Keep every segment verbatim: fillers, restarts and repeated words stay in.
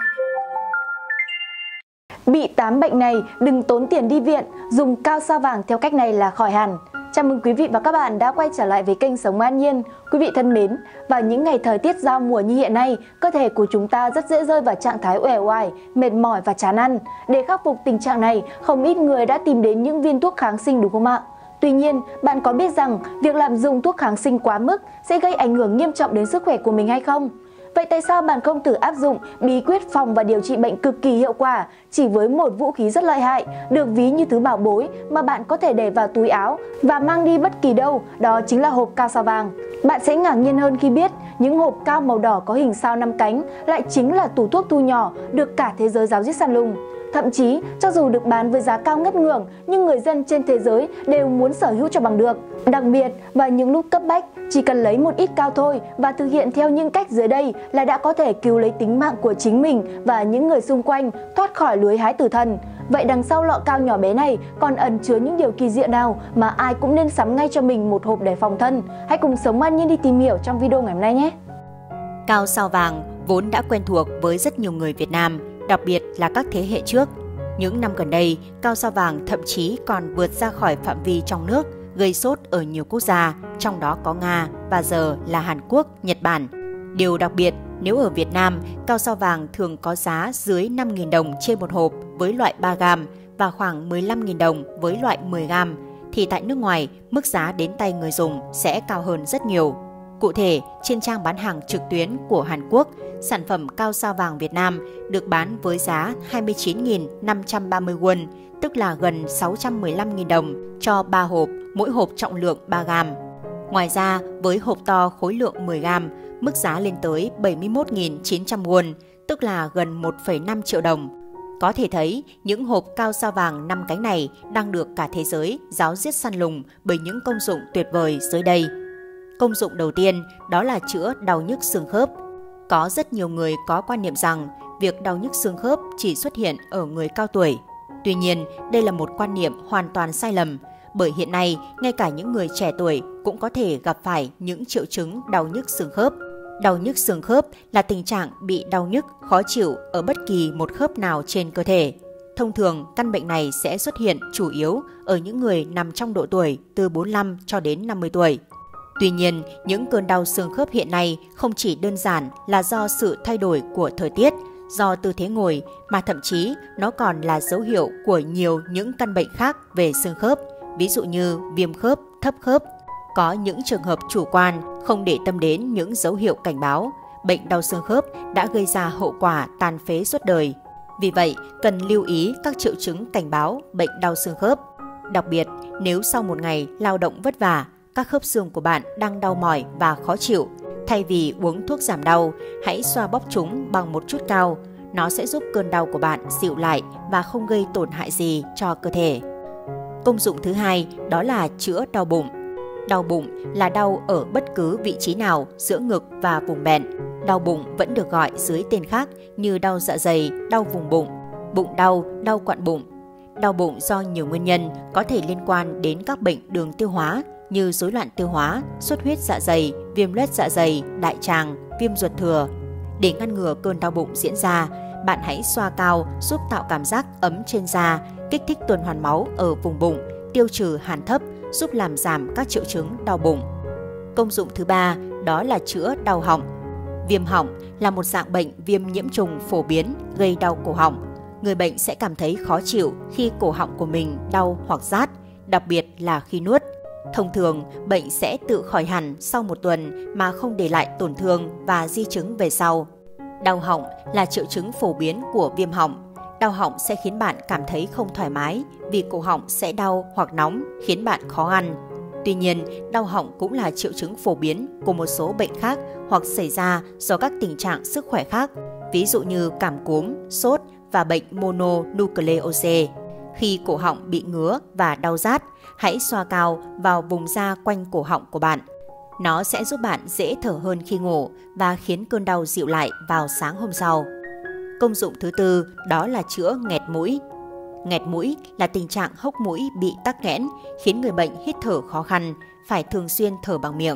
Bị tám bệnh này, đừng tốn tiền đi viện, dùng cao sao vàng theo cách này là khỏi hẳn. Chào mừng quý vị và các bạn đã quay trở lại với kênh Sống An Nhiên. Quý vị thân mến, vào những ngày thời tiết giao mùa như hiện nay, cơ thể của chúng ta rất dễ rơi vào trạng thái uể oải, mệt mỏi và chán ăn. Để khắc phục tình trạng này, không ít người đã tìm đến những viên thuốc kháng sinh đúng không ạ? Tuy nhiên, bạn có biết rằng việc lạm dụng thuốc kháng sinh quá mức sẽ gây ảnh hưởng nghiêm trọng đến sức khỏe của mình hay không? Vậy tại sao bạn không thử áp dụng bí quyết phòng và điều trị bệnh cực kỳ hiệu quả chỉ với một vũ khí rất lợi hại, được ví như thứ bảo bối mà bạn có thể để vào túi áo và mang đi bất kỳ đâu, đó chính là hộp cao sao vàng. Bạn sẽ ngạc nhiên hơn khi biết những hộp cao màu đỏ có hình sao năm cánh lại chính là tủ thuốc thu nhỏ được cả thế giới ráo riết săn lùng. Thậm chí, cho dù được bán với giá cao ngất ngưởng, nhưng người dân trên thế giới đều muốn sở hữu cho bằng được. Đặc biệt, vào những lúc cấp bách, chỉ cần lấy một ít cao thôi và thực hiện theo những cách dưới đây là đã có thể cứu lấy tính mạng của chính mình và những người xung quanh thoát khỏi lưới hái tử thần. Vậy đằng sau lọ cao nhỏ bé này còn ẩn chứa những điều kỳ diệu nào mà ai cũng nên sắm ngay cho mình một hộp để phòng thân? Hãy cùng Sống An Nhiên đi tìm hiểu trong video ngày hôm nay nhé! Cao sao vàng vốn đã quen thuộc với rất nhiều người Việt Nam, đặc biệt là các thế hệ trước. Những năm gần đây, cao sao vàng thậm chí còn vượt ra khỏi phạm vi trong nước, gây sốt ở nhiều quốc gia, trong đó có Nga và giờ là Hàn Quốc, Nhật Bản. Điều đặc biệt, nếu ở Việt Nam, cao sao vàng thường có giá dưới năm nghìn đồng trên một hộp với loại ba gam và khoảng mười lăm nghìn đồng với loại mười gam, thì tại nước ngoài, mức giá đến tay người dùng sẽ cao hơn rất nhiều. Cụ thể, trên trang bán hàng trực tuyến của Hàn Quốc, sản phẩm cao sao vàng Việt Nam được bán với giá hai mươi chín nghìn năm trăm ba mươi won, tức là gần sáu trăm mười lăm nghìn đồng cho ba hộp, mỗi hộp trọng lượng ba gam. Ngoài ra, với hộp to khối lượng mười gam, mức giá lên tới bảy mươi mốt nghìn chín trăm won, tức là gần một phẩy năm triệu đồng. Có thể thấy, những hộp cao sao vàng năm cánh này đang được cả thế giới ráo riết săn lùng bởi những công dụng tuyệt vời dưới đây. Công dụng đầu tiên đó là chữa đau nhức xương khớp. Có rất nhiều người có quan niệm rằng việc đau nhức xương khớp chỉ xuất hiện ở người cao tuổi. Tuy nhiên, đây là một quan niệm hoàn toàn sai lầm, bởi hiện nay ngay cả những người trẻ tuổi cũng có thể gặp phải những triệu chứng đau nhức xương khớp. Đau nhức xương khớp là tình trạng bị đau nhức, khó chịu ở bất kỳ một khớp nào trên cơ thể. Thông thường, căn bệnh này sẽ xuất hiện chủ yếu ở những người nằm trong độ tuổi từ bốn mươi lăm cho đến năm mươi tuổi. Tuy nhiên, những cơn đau xương khớp hiện nay không chỉ đơn giản là do sự thay đổi của thời tiết, do tư thế ngồi, mà thậm chí nó còn là dấu hiệu của nhiều những căn bệnh khác về xương khớp, ví dụ như viêm khớp, thấp khớp. Có những trường hợp chủ quan không để tâm đến những dấu hiệu cảnh báo, bệnh đau xương khớp đã gây ra hậu quả tàn phế suốt đời. Vì vậy, cần lưu ý các triệu chứng cảnh báo bệnh đau xương khớp. Đặc biệt, nếu sau một ngày lao động vất vả, các khớp xương của bạn đang đau mỏi và khó chịu, thay vì uống thuốc giảm đau, hãy xoa bóp chúng bằng một chút cao. Nó sẽ giúp cơn đau của bạn dịu lại và không gây tổn hại gì cho cơ thể. Công dụng thứ hai đó là chữa đau bụng. Đau bụng là đau ở bất cứ vị trí nào giữa ngực và vùng bẹn. Đau bụng vẫn được gọi dưới tên khác như đau dạ dày, đau vùng bụng, bụng đau, đau quặn bụng. Đau bụng do nhiều nguyên nhân có thể liên quan đến các bệnh đường tiêu hóa như rối loạn tiêu hóa, xuất huyết dạ dày, viêm loét dạ dày, đại tràng, viêm ruột thừa. Để ngăn ngừa cơn đau bụng diễn ra, bạn hãy xoa cao giúp tạo cảm giác ấm trên da, kích thích tuần hoàn máu ở vùng bụng, tiêu trừ hàn thấp, giúp làm giảm các triệu chứng đau bụng. Công dụng thứ ba đó là chữa đau họng. Viêm họng là một dạng bệnh viêm nhiễm trùng phổ biến gây đau cổ họng. Người bệnh sẽ cảm thấy khó chịu khi cổ họng của mình đau hoặc rát, đặc biệt là khi nuốt. Thông thường, bệnh sẽ tự khỏi hẳn sau một tuần mà không để lại tổn thương và di chứng về sau. Đau họng là triệu chứng phổ biến của viêm họng. Đau họng sẽ khiến bạn cảm thấy không thoải mái vì cổ họng sẽ đau hoặc nóng, khiến bạn khó ăn. Tuy nhiên, đau họng cũng là triệu chứng phổ biến của một số bệnh khác hoặc xảy ra do các tình trạng sức khỏe khác, ví dụ như cảm cúm, sốt và bệnh mononucleose. Khi cổ họng bị ngứa và đau rát, hãy xoa cao vào vùng da quanh cổ họng của bạn. Nó sẽ giúp bạn dễ thở hơn khi ngủ và khiến cơn đau dịu lại vào sáng hôm sau. Công dụng thứ tư đó là chữa nghẹt mũi. Nghẹt mũi là tình trạng hốc mũi bị tắc nghẽn, khiến người bệnh hít thở khó khăn, phải thường xuyên thở bằng miệng.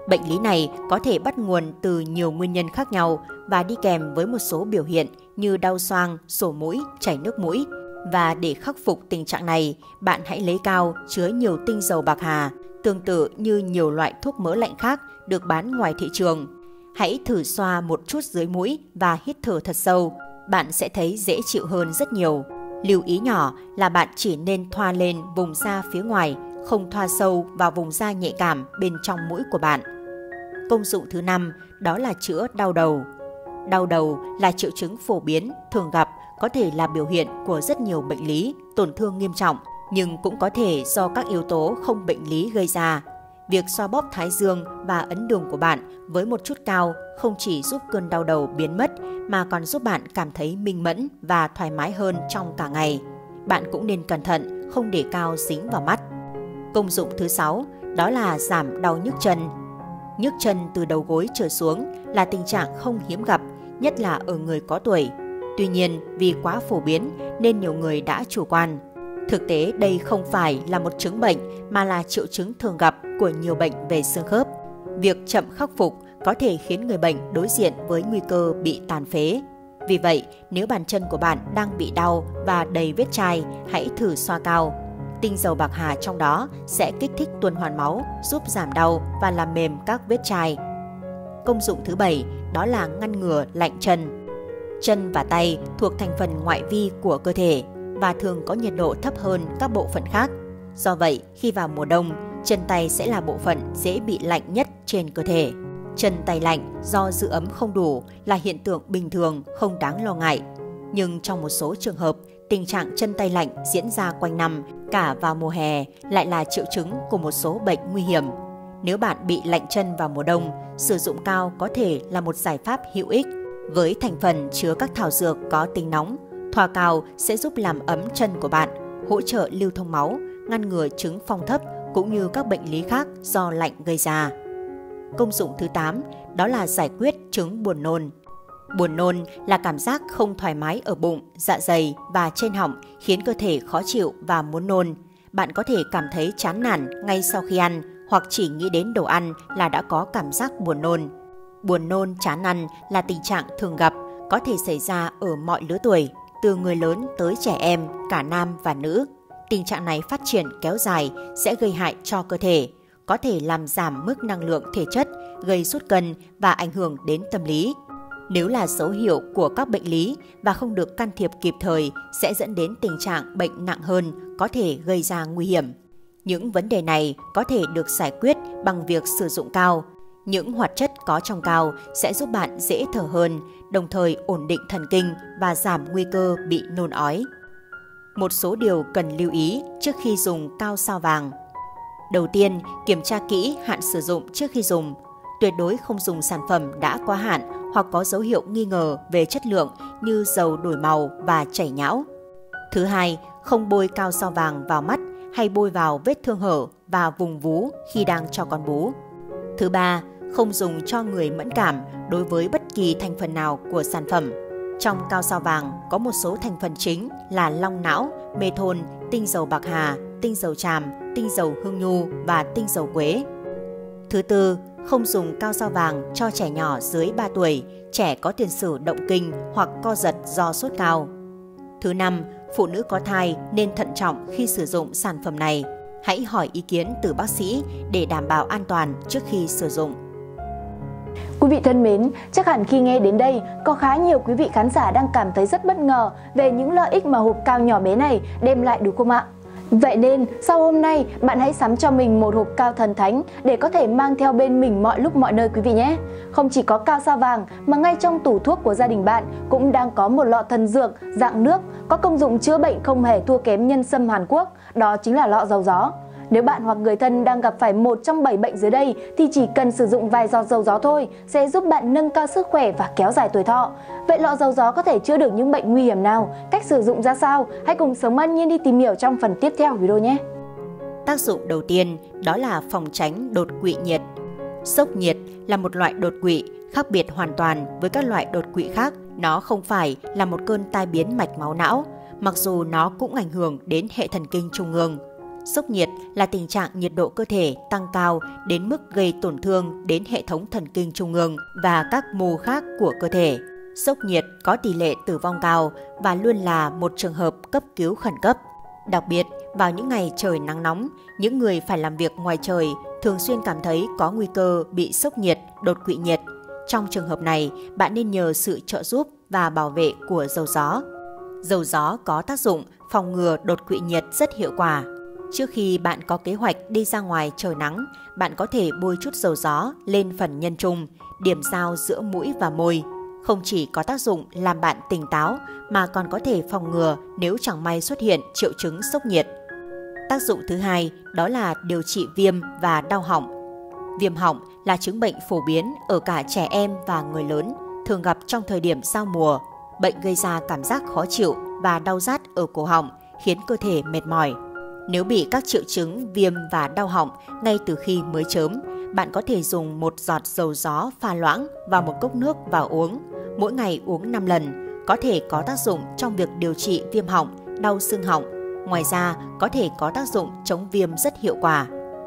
Bệnh lý này có thể bắt nguồn từ nhiều nguyên nhân khác nhau và đi kèm với một số biểu hiện như đau xoang, sổ mũi, chảy nước mũi. Và để khắc phục tình trạng này, bạn hãy lấy cao chứa nhiều tinh dầu bạc hà, tương tự như nhiều loại thuốc mỡ lạnh khác được bán ngoài thị trường. Hãy thử xoa một chút dưới mũi và hít thở thật sâu, bạn sẽ thấy dễ chịu hơn rất nhiều. Lưu ý nhỏ là bạn chỉ nên thoa lên vùng da phía ngoài, không thoa sâu vào vùng da nhạy cảm bên trong mũi của bạn. Công dụng thứ năm đó là chữa đau đầu. Đau đầu là triệu chứng phổ biến, thường gặp, có thể là biểu hiện của rất nhiều bệnh lý, tổn thương nghiêm trọng, nhưng cũng có thể do các yếu tố không bệnh lý gây ra. Việc xoa bóp thái dương và ấn đường của bạn với một chút cao không chỉ giúp cơn đau đầu biến mất mà còn giúp bạn cảm thấy minh mẫn và thoải mái hơn trong cả ngày. Bạn cũng nên cẩn thận không để cao dính vào mắt. Công dụng thứ sáu đó là giảm đau nhức chân. Nhức chân từ đầu gối trở xuống là tình trạng không hiếm gặp, nhất là ở người có tuổi. Tuy nhiên, vì quá phổ biến nên nhiều người đã chủ quan. Thực tế đây không phải là một chứng bệnh mà là triệu chứng thường gặp của nhiều bệnh về xương khớp. Việc chậm khắc phục có thể khiến người bệnh đối diện với nguy cơ bị tàn phế. Vì vậy, nếu bàn chân của bạn đang bị đau và đầy vết chai, hãy thử xoa cao. Tinh dầu bạc hà trong đó sẽ kích thích tuần hoàn máu, giúp giảm đau và làm mềm các vết chai. Công dụng thứ bảy đó là ngăn ngừa lạnh chân. Chân và tay thuộc thành phần ngoại vi của cơ thể và thường có nhiệt độ thấp hơn các bộ phận khác. Do vậy, khi vào mùa đông, chân tay sẽ là bộ phận dễ bị lạnh nhất trên cơ thể. Chân tay lạnh do giữ ấm không đủ là hiện tượng bình thường, không đáng lo ngại. Nhưng trong một số trường hợp, tình trạng chân tay lạnh diễn ra quanh năm, cả vào mùa hè, lại là triệu chứng của một số bệnh nguy hiểm. Nếu bạn bị lạnh chân vào mùa đông, sử dụng cao có thể là một giải pháp hữu ích. Với thành phần chứa các thảo dược có tính nóng, thoa cao sẽ giúp làm ấm chân của bạn, hỗ trợ lưu thông máu, ngăn ngừa chứng phong thấp cũng như các bệnh lý khác do lạnh gây ra. Công dụng thứ tám đó là giải quyết chứng buồn nôn. Buồn nôn là cảm giác không thoải mái ở bụng, dạ dày và trên họng khiến cơ thể khó chịu và muốn nôn. Bạn có thể cảm thấy chán nản ngay sau khi ăn hoặc chỉ nghĩ đến đồ ăn là đã có cảm giác buồn nôn. Buồn nôn, chán ăn là tình trạng thường gặp, có thể xảy ra ở mọi lứa tuổi, từ người lớn tới trẻ em, cả nam và nữ. Tình trạng này phát triển kéo dài sẽ gây hại cho cơ thể, có thể làm giảm mức năng lượng thể chất, gây sút cân và ảnh hưởng đến tâm lý. Nếu là dấu hiệu của các bệnh lý và không được can thiệp kịp thời sẽ dẫn đến tình trạng bệnh nặng hơn, có thể gây ra nguy hiểm. Những vấn đề này có thể được giải quyết bằng việc sử dụng cao. Những hoạt chất có trong cao sẽ giúp bạn dễ thở hơn, đồng thời ổn định thần kinh và giảm nguy cơ bị nôn ói. Một số điều cần lưu ý trước khi dùng cao sao vàng. Đầu tiên, kiểm tra kỹ hạn sử dụng trước khi dùng. Tuyệt đối không dùng sản phẩm đã quá hạn hoặc có dấu hiệu nghi ngờ về chất lượng như dầu đổi màu và chảy nhão. Thứ hai, không bôi cao sao vàng vào mắt hay bôi vào vết thương hở và vùng vú khi đang cho con bú. Thứ ba, không dùng cho người mẫn cảm đối với bất kỳ thành phần nào của sản phẩm. Trong cao sao vàng có một số thành phần chính là long não, mê thôn, tinh dầu bạc hà, tinh dầu tràm, tinh dầu hương nhu và tinh dầu quế. Thứ tư, không dùng cao sao vàng cho trẻ nhỏ dưới ba tuổi, trẻ có tiền sử động kinh hoặc co giật do sốt cao. Thứ năm, phụ nữ có thai nên thận trọng khi sử dụng sản phẩm này. Hãy hỏi ý kiến từ bác sĩ để đảm bảo an toàn trước khi sử dụng. Quý vị thân mến, chắc hẳn khi nghe đến đây, có khá nhiều quý vị khán giả đang cảm thấy rất bất ngờ về những lợi ích mà hộp cao nhỏ bé này đem lại đúng không ạ? Vậy nên, sau hôm nay, bạn hãy sắm cho mình một hộp cao thần thánh để có thể mang theo bên mình mọi lúc mọi nơi quý vị nhé. Không chỉ có cao sao vàng mà ngay trong tủ thuốc của gia đình bạn cũng đang có một lọ thần dược dạng nước có công dụng chữa bệnh không hề thua kém nhân sâm Hàn Quốc, đó chính là lọ dầu gió. Nếu bạn hoặc người thân đang gặp phải một trong bảy bệnh dưới đây thì chỉ cần sử dụng vài giọt dầu gió thôi sẽ giúp bạn nâng cao sức khỏe và kéo dài tuổi thọ. Vậy lọ dầu gió có thể chữa được những bệnh nguy hiểm nào? Cách sử dụng ra sao? Hãy cùng Sống An Nhiên đi tìm hiểu trong phần tiếp theo video nhé! Tác dụng đầu tiên đó là phòng tránh đột quỵ nhiệt. Sốc nhiệt là một loại đột quỵ khác biệt hoàn toàn với các loại đột quỵ khác. Nó không phải là một cơn tai biến mạch máu não, mặc dù nó cũng ảnh hưởng đến hệ thần kinh trung ương. Sốc nhiệt là tình trạng nhiệt độ cơ thể tăng cao đến mức gây tổn thương đến hệ thống thần kinh trung ương và các mô khác của cơ thể. Sốc nhiệt có tỷ lệ tử vong cao và luôn là một trường hợp cấp cứu khẩn cấp. Đặc biệt, vào những ngày trời nắng nóng, những người phải làm việc ngoài trời thường xuyên cảm thấy có nguy cơ bị sốc nhiệt, đột quỵ nhiệt. Trong trường hợp này, bạn nên nhờ sự trợ giúp và bảo vệ của dầu gió. Dầu gió có tác dụng phòng ngừa đột quỵ nhiệt rất hiệu quả. Trước khi bạn có kế hoạch đi ra ngoài trời nắng, bạn có thể bôi chút dầu gió lên phần nhân trung, điểm giao giữa mũi và môi. Không chỉ có tác dụng làm bạn tỉnh táo mà còn có thể phòng ngừa nếu chẳng may xuất hiện triệu chứng sốc nhiệt. Tác dụng thứ hai đó là điều trị viêm và đau họng. Viêm họng là chứng bệnh phổ biến ở cả trẻ em và người lớn, thường gặp trong thời điểm giao mùa. Bệnh gây ra cảm giác khó chịu và đau rát ở cổ họng, khiến cơ thể mệt mỏi. Nếu bị các triệu chứng viêm và đau họng ngay từ khi mới chớm, bạn có thể dùng một giọt dầu gió pha loãng vào một cốc nước và uống. Mỗi ngày uống năm lần, có thể có tác dụng trong việc điều trị viêm họng, đau xương họng. Ngoài ra, có thể có tác dụng chống viêm rất hiệu quả.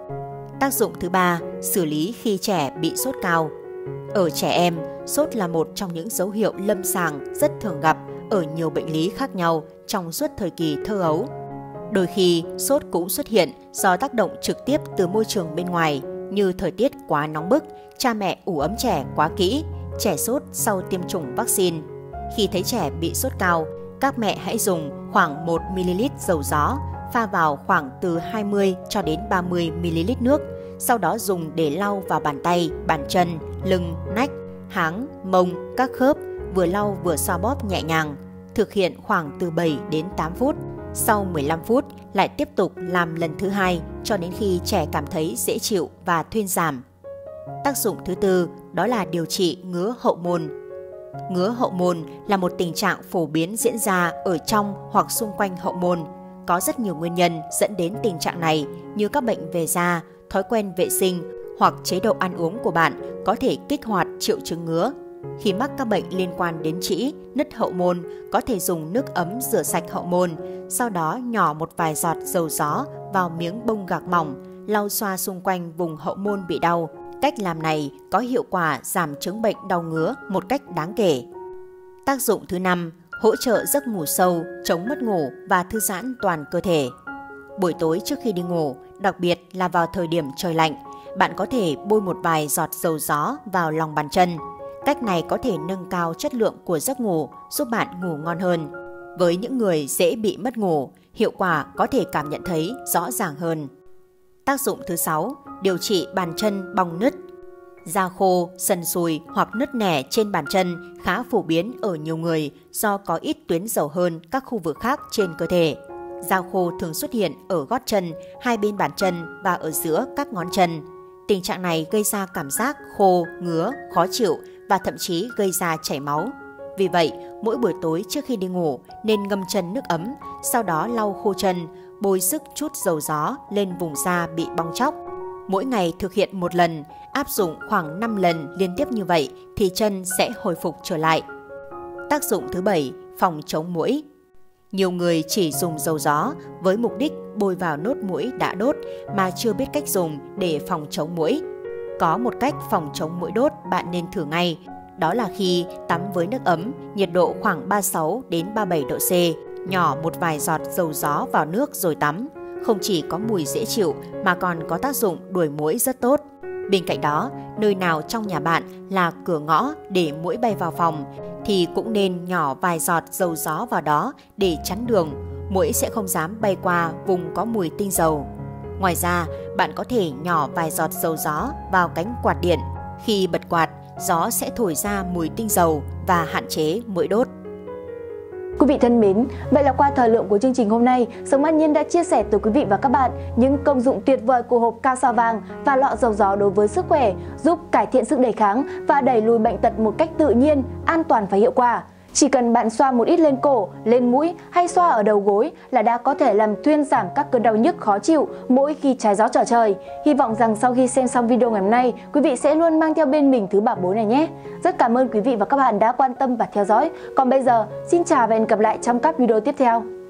Tác dụng thứ ba, xử lý khi trẻ bị sốt cao. Ở trẻ em, sốt là một trong những dấu hiệu lâm sàng rất thường gặp ở nhiều bệnh lý khác nhau trong suốt thời kỳ thơ ấu. Đôi khi, sốt cũng xuất hiện do tác động trực tiếp từ môi trường bên ngoài, như thời tiết quá nóng bức, cha mẹ ủ ấm trẻ quá kỹ, trẻ sốt sau tiêm chủng vaccine. Khi thấy trẻ bị sốt cao, các mẹ hãy dùng khoảng một mi-li-lít dầu gió, pha vào khoảng từ hai mươi cho đến ba mươi mi-li-lít nước, sau đó dùng để lau vào bàn tay, bàn chân, lưng, nách, háng, mông, các khớp, vừa lau vừa xoa bóp nhẹ nhàng. Thực hiện khoảng từ bảy đến tám phút. Sau mười lăm phút, lại tiếp tục làm lần thứ hai cho đến khi trẻ cảm thấy dễ chịu và thuyên giảm. Tác dụng thứ tư đó là điều trị ngứa hậu môn. Ngứa hậu môn là một tình trạng phổ biến diễn ra ở trong hoặc xung quanh hậu môn. Có rất nhiều nguyên nhân dẫn đến tình trạng này như các bệnh về da, thói quen vệ sinh hoặc chế độ ăn uống của bạn có thể kích hoạt triệu chứng ngứa. Khi mắc các bệnh liên quan đến trĩ, nứt hậu môn, có thể dùng nước ấm rửa sạch hậu môn, sau đó nhỏ một vài giọt dầu gió vào miếng bông gạc mỏng, lau xoa xung quanh vùng hậu môn bị đau. Cách làm này có hiệu quả giảm chứng bệnh đau ngứa một cách đáng kể. Tác dụng thứ năm, hỗ trợ giấc ngủ sâu, chống mất ngủ và thư giãn toàn cơ thể. Buổi tối trước khi đi ngủ, đặc biệt là vào thời điểm trời lạnh, bạn có thể bôi một vài giọt dầu gió vào lòng bàn chân. Cách này có thể nâng cao chất lượng của giấc ngủ, giúp bạn ngủ ngon hơn. Với những người dễ bị mất ngủ, hiệu quả có thể cảm nhận thấy rõ ràng hơn. Tác dụng thứ sáu, điều trị bàn chân bong nứt. Da khô, sần sùi hoặc nứt nẻ trên bàn chân khá phổ biến ở nhiều người do có ít tuyến dầu hơn các khu vực khác trên cơ thể. Da khô thường xuất hiện ở gót chân, hai bên bàn chân và ở giữa các ngón chân. Tình trạng này gây ra cảm giác khô, ngứa, khó chịu và thậm chí gây ra chảy máu. Vì vậy, mỗi buổi tối trước khi đi ngủ nên ngâm chân nước ấm, sau đó lau khô chân, bôi sức chút dầu gió lên vùng da bị bong tróc. Mỗi ngày thực hiện một lần, áp dụng khoảng năm lần liên tiếp như vậy thì chân sẽ hồi phục trở lại. Tác dụng thứ bảy, phòng chống muỗi. Nhiều người chỉ dùng dầu gió với mục đích bôi vào nốt muỗi đã đốt mà chưa biết cách dùng để phòng chống muỗi. Có một cách phòng chống muỗi đốt bạn nên thử ngay, đó là khi tắm với nước ấm, nhiệt độ khoảng ba mươi sáu đến ba mươi bảy độ C, nhỏ một vài giọt dầu gió vào nước rồi tắm. Không chỉ có mùi dễ chịu mà còn có tác dụng đuổi muỗi rất tốt. Bên cạnh đó, nơi nào trong nhà bạn là cửa ngõ để muỗi bay vào phòng thì cũng nên nhỏ vài giọt dầu gió vào đó để chắn đường. Muỗi sẽ không dám bay qua vùng có mùi tinh dầu. Ngoài ra, bạn có thể nhỏ vài giọt dầu gió vào cánh quạt điện. Khi bật quạt, gió sẽ thổi ra mùi tinh dầu và hạn chế muỗi đốt. Quý vị thân mến, vậy là qua thời lượng của chương trình hôm nay, Sống An Nhiên đã chia sẻ tới quý vị và các bạn những công dụng tuyệt vời của hộp cao sao vàng và lọ dầu gió đối với sức khỏe, giúp cải thiện sức đề kháng và đẩy lùi bệnh tật một cách tự nhiên, an toàn và hiệu quả. Chỉ cần bạn xoa một ít lên cổ, lên mũi hay xoa ở đầu gối là đã có thể làm thuyên giảm các cơn đau nhức khó chịu mỗi khi trái gió trở trời. Hy vọng rằng sau khi xem xong video ngày hôm nay, quý vị sẽ luôn mang theo bên mình thứ bảo bối này nhé. Rất cảm ơn quý vị và các bạn đã quan tâm và theo dõi. Còn bây giờ, xin chào và hẹn gặp lại trong các video tiếp theo.